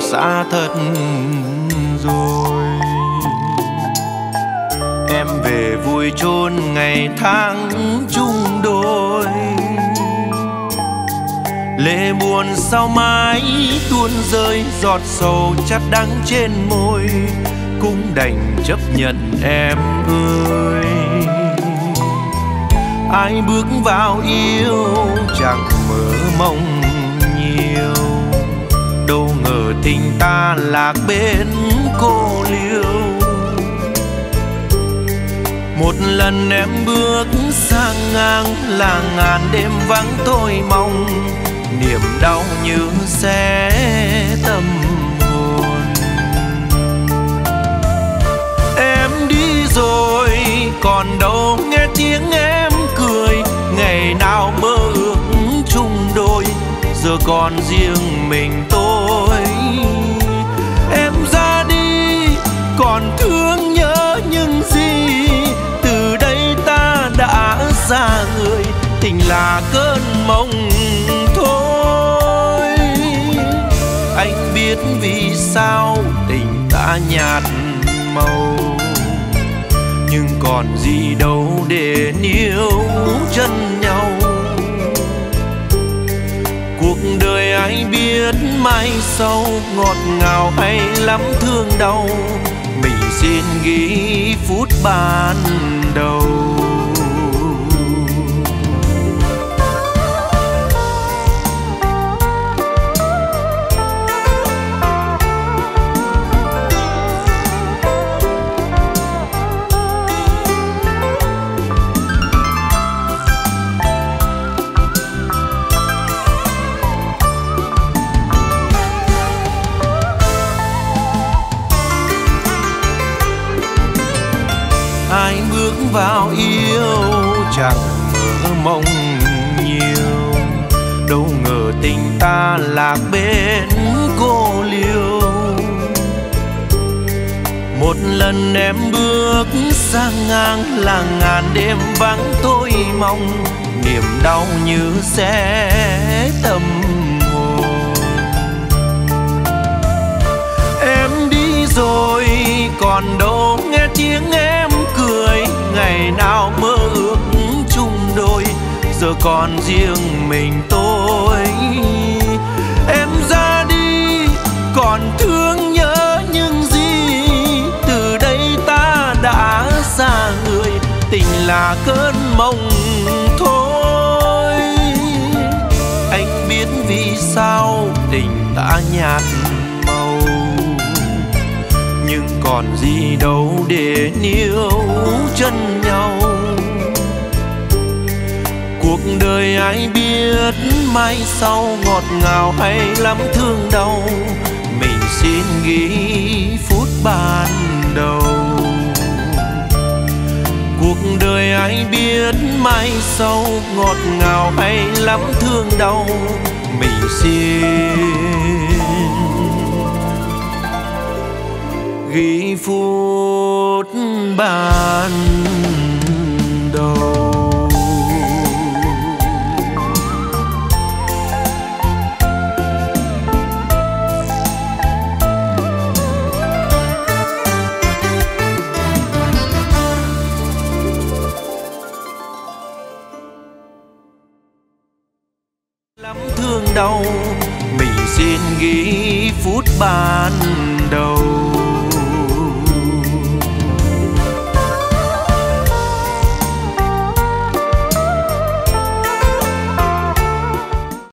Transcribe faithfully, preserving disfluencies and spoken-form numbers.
xa thật rồi. Em về vui chôn ngày tháng chung đôi, lệ buồn sao mãi tuôn rơi, giọt sầu chát đắng trên môi, cũng đành chấp nhận em ơi. Ai bước vào yêu chẳng mơ mộng nhiều, đâu ngờ tình ta lạc bên cô liêu. Một lần em bước sang ngang là ngàn đêm vắng tôi mong, niềm đau như xé tâm hồn. Em đi rồi còn đâu nghe tiếng em cười, ngày nào mơ ước chung đôi, giờ còn riêng mình tôi. Em ra đi còn thương nhớ những gì, từ đây ta đã xa người, tình là cơn mộng thôi. Anh biết vì sao tình ta nhạt màu, nhưng còn gì đâu để níu chân nhau. Cuộc đời ai biết mai sau, ngọt ngào hay lắm thương đau, mình xin ghi phút ban đầu. Ai bước vào yêu chẳng mơ mộng nhiều, đâu ngờ tình ta lạc bên cô liêu. Một lần em bước sang ngang là ngàn đêm vắng tôi mong, niềm đau như xé tâm hồn. Em đi rồi còn đâu nghe tiếng em cười, ngày nào mơ ước chung đôi, giờ còn riêng mình tôi. Em ra đi còn thương nhớ những gì, từ đây ta đã xa người, tình là cơn mộng thôi. Anh biết vì sao tình ta nhạt màu, nhưng còn gì đâu để níu chân nhau. Cuộc đời ai biết mai sau, ngọt ngào hay lắm thương đau, mình xin ghi phút ban đầu. Cuộc đời ai biết mai sau, ngọt ngào hay lắm thương đau, mình xin ghi phút ban đầu. Lắm thương đau, mình xin ghi phút ban đầu.